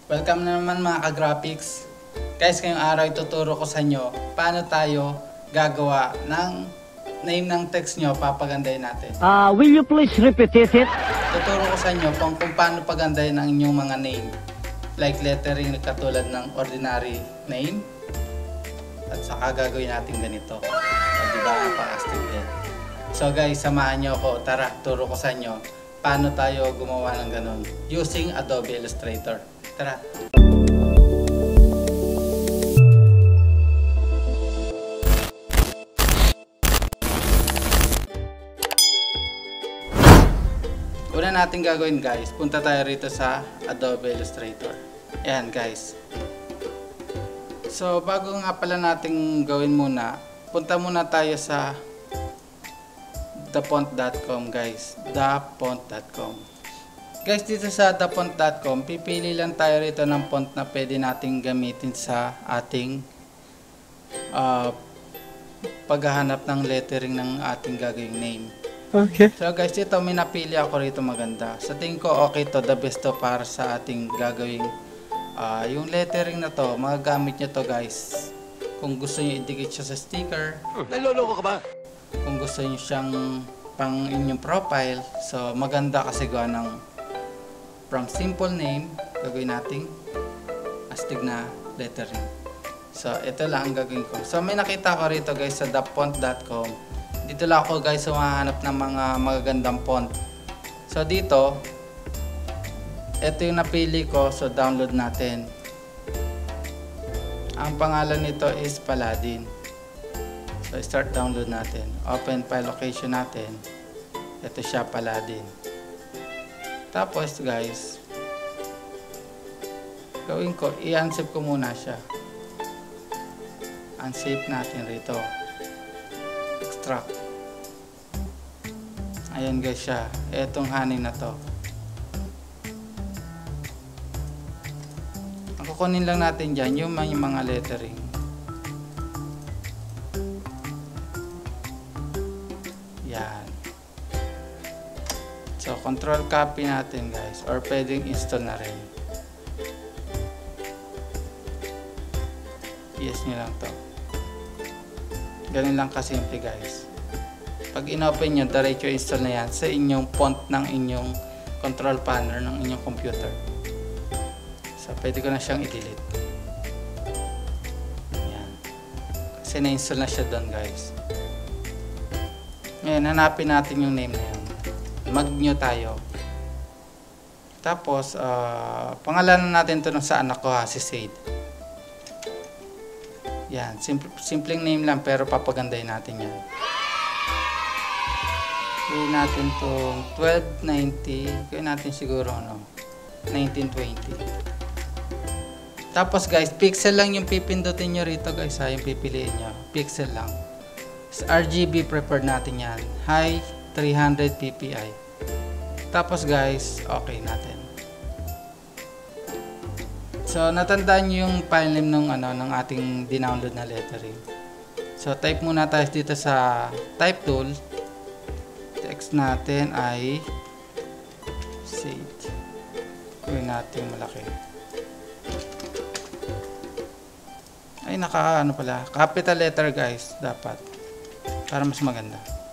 Welcome na naman mga ka-graphics. Guys, ngayong araw ituturo ko sa inyo paano tayo gagawa ng name ng text nyo, papagandahin natin. Will you please repeat it? Tuturo ko sa inyo kung paano pagandahin ang inyong mga name. Like lettering na katulad ng ordinary name. At saka gagawin natin ganito. So, diba ang pang-astig din. So guys, samahan nyo ako. Tara, turo ko sa inyo paano tayo gumawa ng ganun using Adobe Illustrator. Tara! Una natin gagawin guys, punta tayo rito sa Adobe Illustrator. Ayan guys. So bago nga pala natin gawin muna, punta muna tayo sa thefont.com guys. thefont.com. Guys, dito sa thefont.com, pipili lang tayo rito ng font na pwede nating gamitin sa ating paghahanap ng lettering ng ating gagawing name. Okay. So guys, dito may napili ako rito maganda. Sa tingin ko okay to, the best to para sa ating gagawing yung lettering na to, magagamit nyo to guys. Kung gusto nyo i-dikit siya sa sticker. Naloloko ka ba? Kung gusto nyo siyang pang inyong profile. So maganda kasi gawa ng from simple name, gagawin nating astig na lettering. So ito lang ang gagawin ko. So may nakita ko rito guys sa thefont.com. Dito lang ako guys humahanap ng mga magagandang font. So dito, ito yung napili ko. So download natin. Ang pangalan nito is Paladin. So start download natin. Open file location natin. Ito siya, Paladin. Tapos guys, gawin ko, i-unsave ko muna siya. Unsave natin rito. Extract. Ayan guys siya. Etong honey na to. Ang kukunin lang natin dyan yung mga lettering. Yan. So control copy natin guys. Or pwedeng install na rin. Yes nyo lang to. Ganun lang kasimple guys. Pag in-open nyo, diretso install na yan sa inyong font ng inyong control panel ng inyong computer. So, pwede ko na siyang i-delete. Yan. Kasi na-install na siya doon guys. Ngayon, hanapin natin yung name na yan. Mag-new tayo. Tapos, pangalanan natin ito sa anak ko ha, si Sade. Yan. Simpleng name lang pero papagandahin natin yan. Gawin natin itong 1290. Gawin natin siguro 1920. Tapos guys, pixel lang yung pipindutin nyo rito guys ha. Yung pipiliin nyo. Pixel lang. RGB preferred natin yan. High 300 ppi. Tapos guys, okay natin. So natandaan nyo yung file name ng ating dinownload na lettering. So type muna tayo dito sa type tool. Text natin ay Sage. Gawin natin malaki. Ay ano pala, capital letter guys dapat para mas maganda.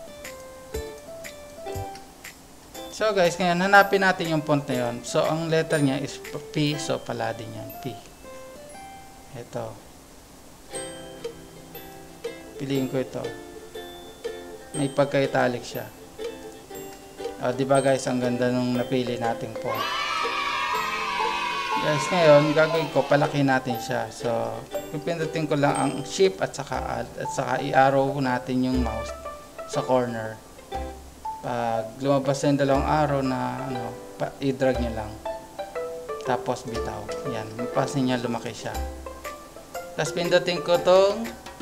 So guys, ngayon hanapin natin yung font na yon. So ang letter niya is P, so Paladin yan, P. Ito. Piliin ko ito. May pagka-italic siya. Di ba guys, ang ganda nung napili nating font. Guys, ngayon gagawin ko, palaki natin siya. So, pipindutin ko lang ang shift at saka alt at saka i-arrow natin yung mouse sa corner. Pag lumabas yung dalawang arrow na i-drag nyo lang. Tapos bitaw. Yan, mapasin niya lumaki siya. Tapos pindutin ko tong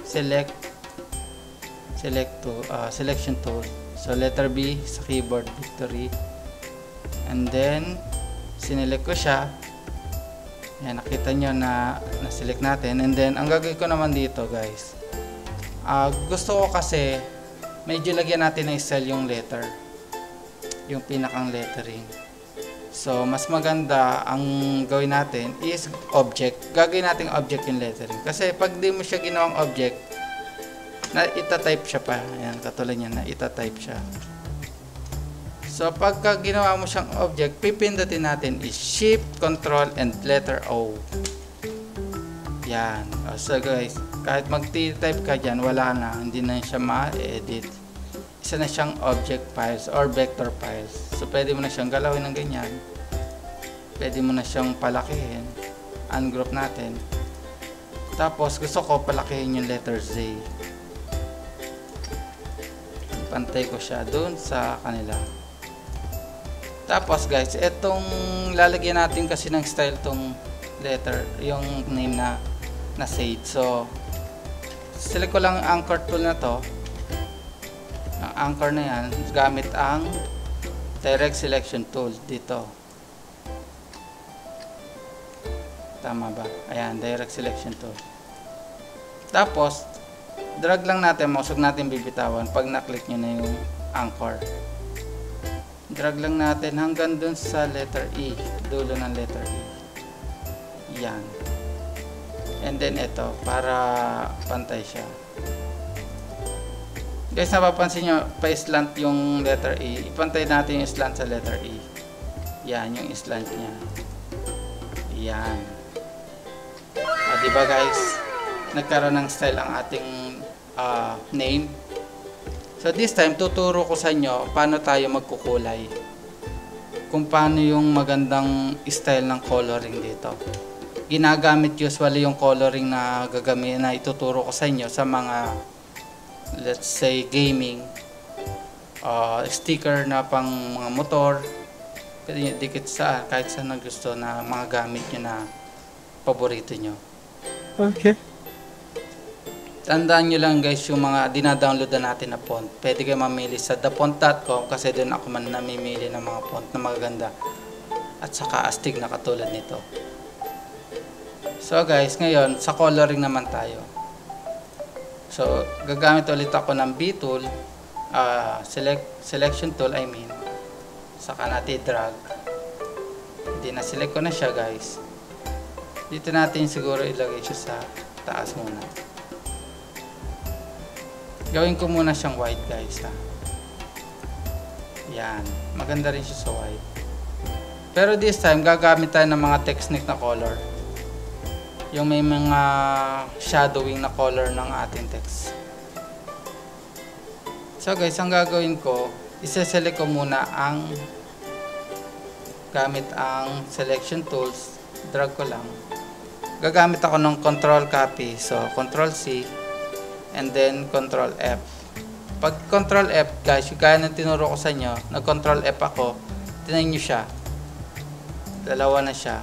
selection tool. So letter B sa keyboard, victory. And then sinelect ko siya. Yan, nakita nyo na na-select natin. And then ang gagawin ko naman dito guys, gusto ko kasi medyo lagyan natin ng style yung letter, yung pinakang lettering. So, mas maganda ang gawin natin is object. Gagawin natin object yung lettering. Kasi pag di mo siya ginawang object, na ita-type siya pa. Ayan, katulad yan, na ita-type siya. So, pagka ginawa mo siyang object, pipindutin natin is Shift, Control, and letter O. Yan. So, guys, kahit mag-type ka dyan, wala na. Hindi na siya ma-edit. Isa na siyang object files or vector files. So, pwede mo na siyang galawin ng ganyan. Pwede mo na siyang palakihin. Ungroup natin. Tapos, gusto ko palakihin yung letter Z. Pantay ko siya dun sa kanila. Tapos, guys, itong lalagyan natin kasi ng style tong letter, yung name na Sage. So, select ko lang ang anchor tool na to. Ang anchor na yan, gamit ang direct selection tool dito. Tama ba? Ayan, direct selection tool. Tapos, drag lang natin, mouse, huwag natin bibitawan pag na-click nyo na yung anchor. Drag lang natin hanggang dun sa letter E, dulo ng letter E. Yan. And then ito, para pantay siya. Guys, napapansin nyo, pa-slant yung letter E. Ipantay natin yung slant sa letter E. Yan, yung slant niya. Yan. Diba guys, nagkaroon ng style ang ating name. So this time, tuturo ko sa inyo paano tayo magkukulay. Kung paano yung magandang style ng coloring dito. Ginagamit usually yung coloring na gagamitin na ituturo ko sa inyo sa mga, let's say, gaming, sticker na pang mga motor, dikit sa kahit saan na gusto na mga gamit nyo na paborito nyo. Okay. Tandaan nyo lang guys yung mga dinadownload na natin na font. Pwede kayo mamili sa thefont.com kasi doon ako man namimili ng mga font na magaganda at saka astig na katulad nito. So guys, ngayon sa coloring naman tayo. So gagamit ulit ako ng B tool, selection tool I mean. Saka natin drag. Hindi na select ko na siya guys. Dito natin siguro ilagay siya sa taas muna. Gawin ko muna siyang white guys ha. Yan, maganda rin siya sa white. Pero this time gagamit tayo ng mga technique na color. Yung may mga shadowing na color ng ating text. So guys, ang gagawin ko, isa-select ko muna ang gamit ang selection tools, drag ko lang. Gagamit ako ng control copy. So control C and then control F. Pag control F guys, yung kaya nang tinuro ko sa inyo, nag control F ako, tingnan nyo siya. Dalawa na siya.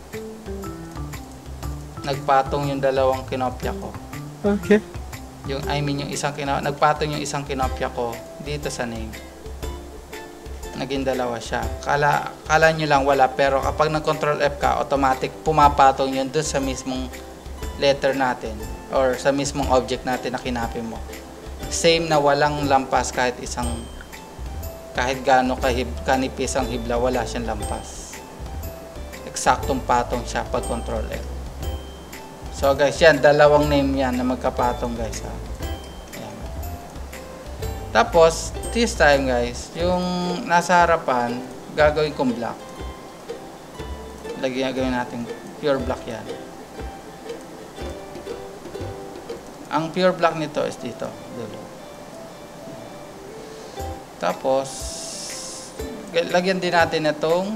Nagpatong yung dalawang kinopya ko. Okay. Yung yung isang nagpatong yung isang kinopya ko dito sa name. Naging dalawa siya. Kala nyo lang wala, pero kapag nag-control F ka, automatic pumapatong yun doon sa mismong letter natin or sa mismong object natin na kinopy mo. Same na walang lampas kahit gaano kanipis ang hibla, wala siyang lampas. Eksaktong patong siya pag control F. So guys, yan, dalawang name yan na magkapatong guys ha. Ayan. Tapos, this time guys, yung nasa harapan, gagawin kong black. Gawin natin pure black yan. Ang pure black nito is dito, dulo. Tapos, lagyan din natin itong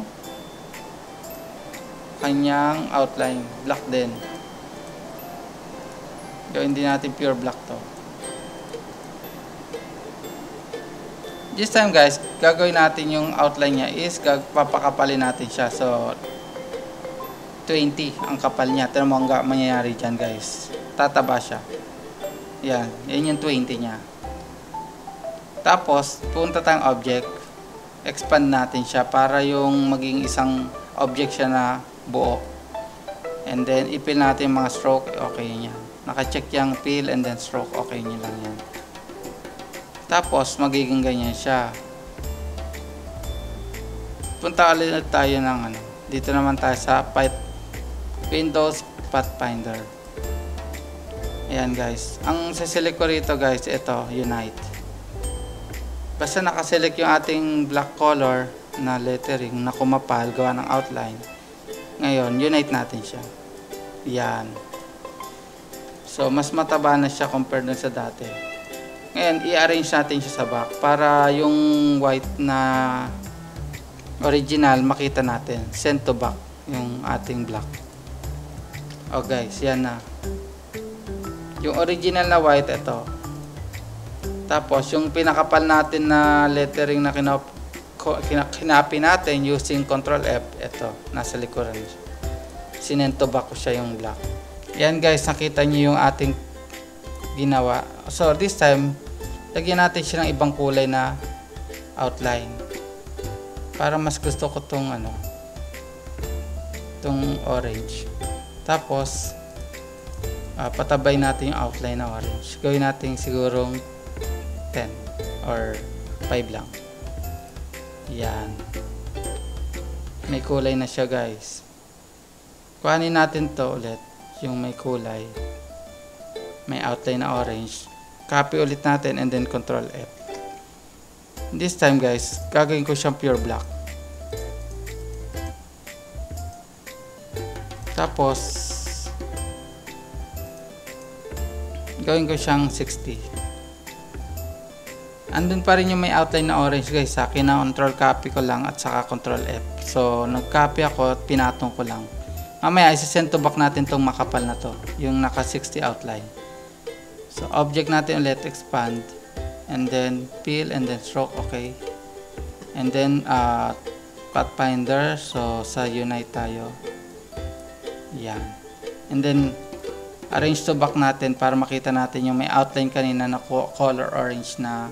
kanyang outline, black din. Gawin din natin pure black to. This time guys, gagawin natin yung outline niya is papakapalin natin siya. So 20 ang kapal niya. Tignan mo ang mangyayari dyan guys. Tataba siya. Yan, yan yung 20 niya. Tapos punta tayong object. Expand natin siya para yung maging isang object siya na buo. And then i-fill natin mga stroke. Okay niya. Naka-check yung fill and then stroke, okay nyo lang yan. Tapos magiging ganyan siya. punta ulit tayo ng ano. Dito naman tayo sa Windows Pathfinder. Ayan guys. Ang saselect ko rito guys, ito, Unite. Basta nakaselect yung ating black color na lettering na kumapal, gawa ng outline. Ngayon, unite natin siya. Yan. So, mas mataba na siya compared dun sa dati. Ngayon, i-arrange natin siya sa back para yung white na original makita natin. Send to back yung ating black. Oh guys, yan na. Yung original na white, ito. Tapos, yung pinakapal natin na lettering na kinapi natin using Ctrl F, ito, nasa likuran siya. Sinento back ko siya yung black. Yan guys, nakita nyo yung ating ginawa. So, this time, lagyan natin siya ng ibang kulay na outline. Para mas gusto ko tong ano, tong orange. Tapos, patabay natin yung outline na orange. Gawin natin sigurong 10 or 5 lang. Yan. May kulay na siya guys. Kuhanin natin to ulit. Yung may kulay. May outline na orange. Copy ulit natin and then Ctrl F. This time guys, gagawin ko siyang pure black. Tapos, gawin ko siyang 60. Andun pa rin yung may outline na orange guys. Sa akin na control copy ko lang at saka control F. So nag-copy ako at pinatong ko lang. Mamaya isi-send to back natin tong makapal na to. Yung naka 60 outline. So object natin ulit, expand. And then fill and then stroke, okay. And then Pathfinder. So sa unite tayo. Yan. And then arrange to back natin para makita natin yung may outline kanina na color orange na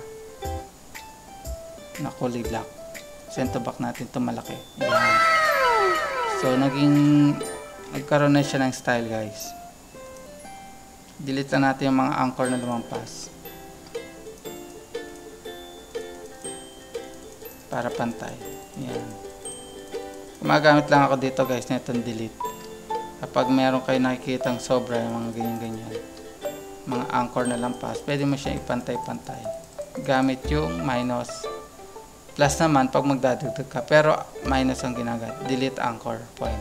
kulay black. Send to back natin ito malaki. Yan. So nagkaroon na siya ng style guys. Delete na natin yung mga anchor na lumampas para pantay. Yan. Gumagamit lang ako dito guys na itong delete. Kapag meron kayo nakikitang sobra yung mga ganyan-ganyan, mga anchor na lampas, pwede mo siya ipantay-pantay gamit yung minus. Plus naman pag magdadagdag ka, pero minus ang ginagamit. Delete anchor point.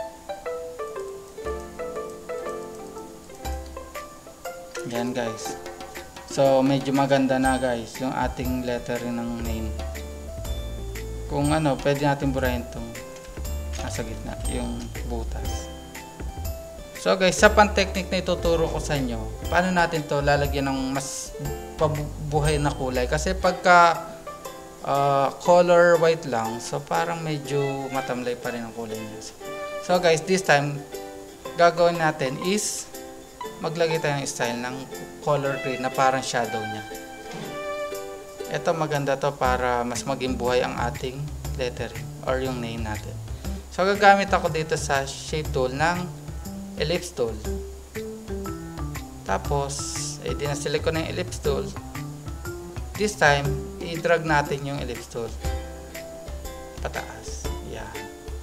Yan guys. So medyo maganda na guys yung ating lettering ng name. Kung ano, pwede natin burahin itong nasa gitna, yung butas. So guys, sa pan-technique na ituturo ko sa inyo, paano natin to lalagyan ng mas pabuhay na kulay. Kasi pagka color white lang, so parang medyo matamlay pa rin ang kulay niya. So guys, this time gagawin natin is maglagay tayo ng style ng color grade na parang shadow niya. Ito maganda to para mas maging buhay ang ating lettering or yung name natin. So gagamit ako dito sa shape tool ng ellipse tool. Tapos dinaselect ko na yung ellipse tool. This time i-drag natin yung ellipse tool pataas. Yan.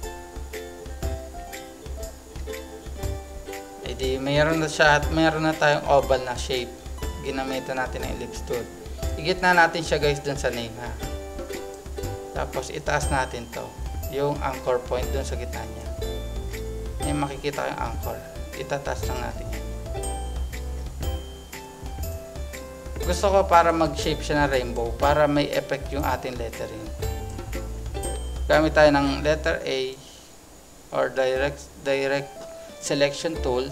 Di mayroon na siya at mayroon na tayong oval na shape. Ginamitan natin ang ellipse tool. Igitna natin siya guys dun sa name ha. Tapos itaas natin to, yung anchor point dun sa gitna niya. May makikita yung anchor. Itataas lang natin yan. Gusto ko para mag-shape siya na rainbow para may effect yung ating lettering. Gamit tayo ng letter A or direct selection tool.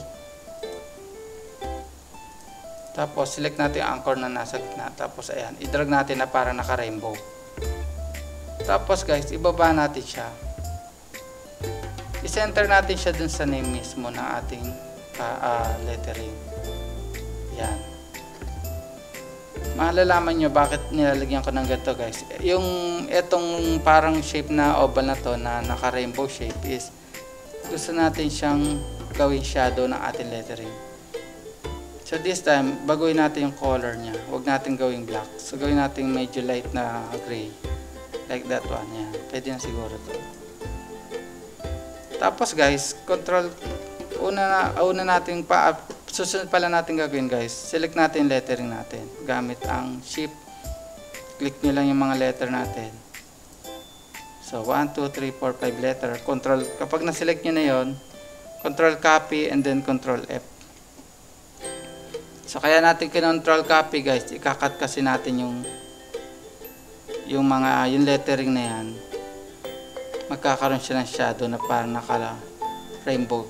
Tapos select natin yung anchor na nasa gitna. Tapos ayan, i-drag natin na para naka-rainbow. Tapos guys, ibaba natin siya. I-center natin siya dun sa name mismo ng ating lettering. Yan. Malalaman nyo bakit nilalagyan ko ng ganito guys. Yung etong parang shape na oval na to na naka-rainbow shape is gusto natin siyang gawing shadow ng ating lettering. So this time, baguhin natin yung color niya. Huwag natin gawing black. So gawin natin medyo light na gray. Like that one. Yan. Pwede na siguro to. Tapos guys, una natin susunod pala natin gagawin guys. Select natin lettering natin. Gamit ang shift. Click nyo lang yung mga letter natin. So, 1, 2, 3, 4, 5 letter. Control, kapag na-select nyo na yon, control copy and then control F. So, kaya natin control copy guys. Ikakat kasi natin yung lettering na yan. Magkakaroon siya ng shadow na parang naka-rainbow.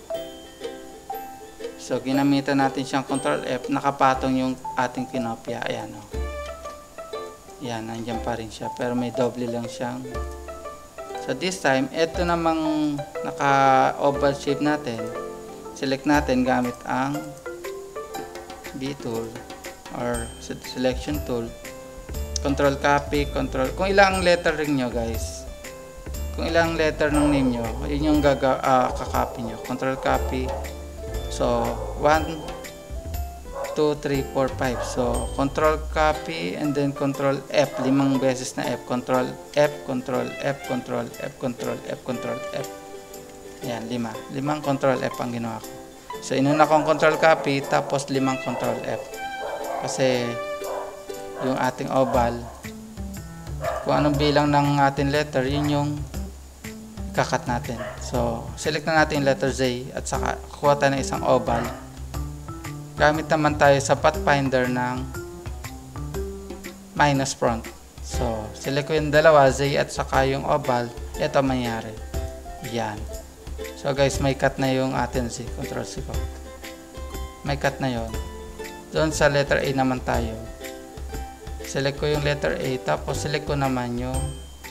So, ginamitan natin siyang control F. Nakapatong yung ating kinopya. Ayan o. Yan, nandiyan pa rin siya. Pero may doble lang siyang. So this time, ito namang naka-oval shape natin. Select natin gamit ang B tool or selection tool. Control copy, control. Kung ilang lettering nyo guys. Kung ilang letter ng name nyo, yun yung kakopy nyo. Control copy. So, 1, 2, 3, 4, 5. So, control copy and then control F. 5 beses na F. Control F, control F, control F, control F, control F. Ayan, 5. 5 control F ang ginawa ko. So, inuna kong control copy tapos 5 control F. Kasi, yung ating oval, kung anong bilang ng ating letter, yun yung kakat natin. So, select na natin yung letter Z at saka kuha tayo ng isang oval. Gamit naman tayo sa pathfinder ng minus front. So, select ko yung dalawa, Z at saka yung oval. Ito mangyari. Yan. So, guys, may cut na yung atin Z. Control C ko. May cut na yon. Doon sa letter A naman tayo. Select ko yung letter A. Tapos, select ko naman yung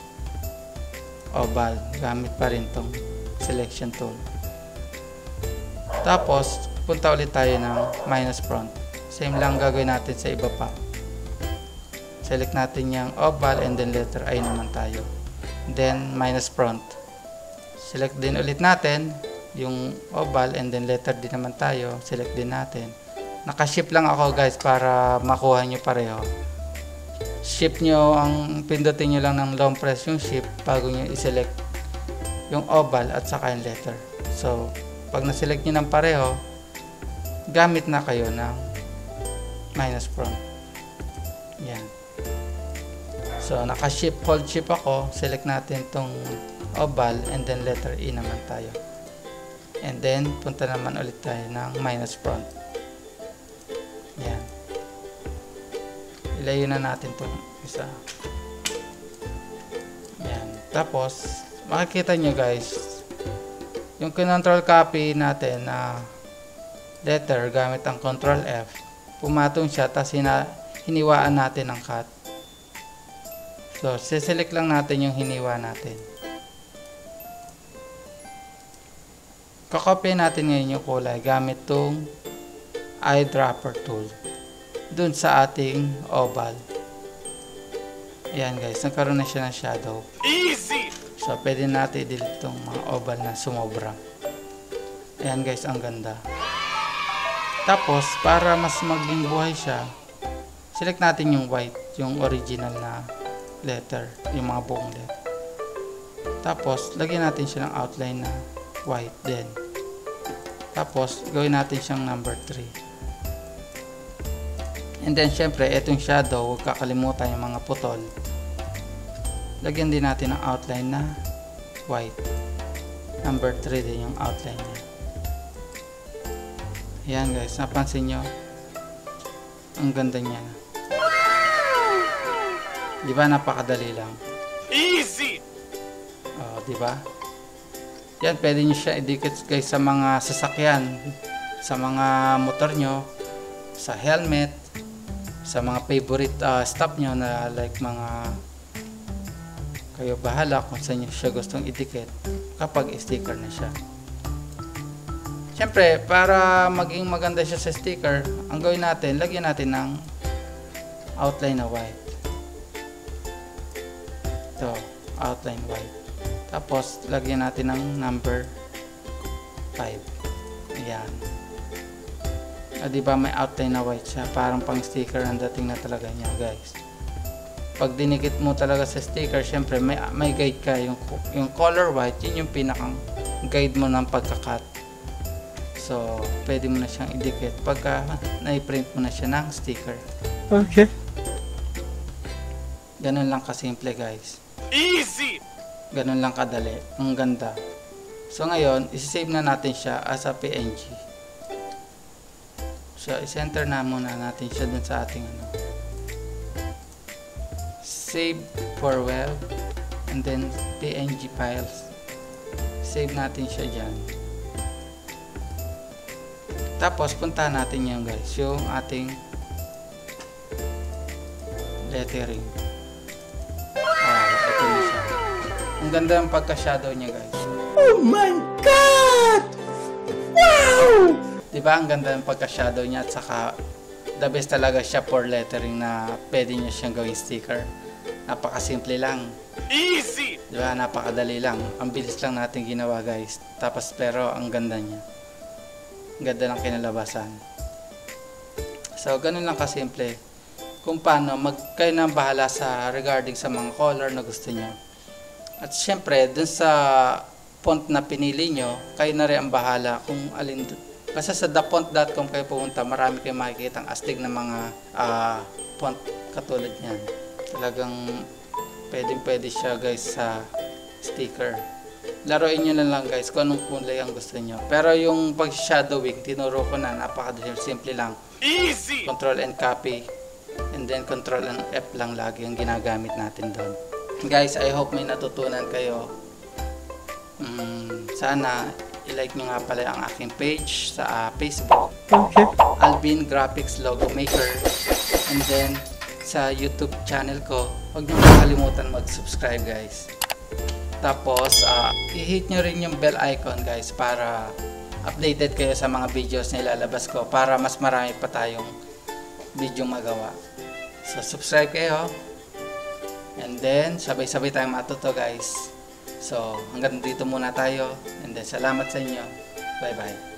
oval. Gamit pa rin tong selection tool. Tapos, punta ulit tayo ng minus front. Same lang gagawin natin sa iba pa. Select natin yung oval and then letter I naman tayo. Then minus front. Select din ulit natin yung oval and then letter din naman tayo. Select din natin. Naka-shift lang ako guys para makuha nyo pareho. Shift nyo, pindutin nyo lang ng long press yung shift bago nyo i-select yung oval at saka yung letter. So, pag na-select nyo ng pareho, gamit na kayo ng minus front. Yan. So, naka-shift, hold shift ako. Select natin tong oval and then letter E naman tayo. And then, punta naman ulit tayo ng minus front. Yan. Ilayo na natin tong isa. Yan. Tapos, makikita nyo guys, yung control copy natin na letter gamit ang control F, pumatong siya tapos hiniwaan natin ang cut. So, siselect lang natin yung hiniwa natin. Kakopy natin ngayon yung kulay gamit tong eyedropper tool dun sa ating oval. Ayan guys, nagkaroon na siya ng shadow. Easy! So, pwede natin i-delete tong mga oval na sumobra. Ayan guys, ang ganda. Tapos, para mas maging buhay siya, select natin yung white, yung original na letter, yung mga buong letter. Tapos, lagyan natin siya ng outline na white din. Tapos, gawin natin siyang number 3. And then, syempre, itong shadow, huwag kakalimutan yung mga putol. Lagyan din natin ng outline na white. Number 3 din yung outline niya. Ayan guys, napansin nyo? Ang ganda niya. Di ba napakadali lang? Easy! Oh, di ba? Yan, pwede nyo siya idikit guys sa mga sasakyan, sa mga motor nyo, sa helmet, sa mga favorite stop nyo na like mga kayo bahala kung saan nyo siya gustong idikit kapag sticker na siya. Siyempre, para maging maganda siya sa sticker, ang gawin natin, lagyan natin ng outline na white. Ito, outline white. Tapos, lagyan natin ng number 5. Ayan. Diba may outline na white siya? Parang pang sticker ang dating na talaga niya, guys. pag dinikit mo talaga sa sticker, syempre may guide ka, yung color white, yun yung pinakang guide mo ng pagka-cut. So pwede mo na siyang idikit pagka na-print mo na siya ng sticker. Okay. Ganun lang kasimple guys. Easy! Ganun lang kadali. Ang ganda. So ngayon, isi-save na natin siya as a PNG. So i-center na muna natin siya dun sa ating save for web and then PNG files. Save natin siya dyan. Tapos puntahan natin yan guys, yung ating lettering. Ito na siya. Ang ganda ng pagka-shadow niya guys. Oh my God! Wow! Diba ang ganda ng pagka-shadow niya, at saka the best talaga siya for lettering na pwede niya siyang gawing sticker. Napakasimple lang. Easy! Diba? Napakadali lang. Ang bilis lang natin ginawa guys. Tapos pero ang ganda niya. Ang ganda ng kinalabasan. So ganun lang kasimple. Kung paano kayo na bahala sa regarding sa mga color na gusto niyo. At syempre dun sa font na pinili nyo, kayo na rin ang bahala kung alin. Basta sa thefont.com kayo pumunta, marami kayong makikita ang astig na mga font katulad niyan. Talagang pwede siya guys sa sticker. Laruin nyo na lang guys kung anong kulay ang gusto nyo. Pero yung pag shadowing, tinuro ko na, napaka-simple lang. Easy! Control and copy, and then Control and F lang lagi ang ginagamit natin doon. Guys, I hope may natutunan kayo. Sana i-like nyo nga pala ang aking page sa Facebook, Okay. Alvin Graphics Logo Maker, and then sa YouTube channel ko, huwag nyo makalimutan mag-subscribe guys. Tapos i-hit nyo rin yung bell icon guys para updated kayo sa mga videos na ilalabas ko, para mas marami pa tayong video magawa. So subscribe kayo, and then sabay-sabay tayong matuto guys. So hanggang dito muna tayo, and then salamat sa inyo. Bye bye.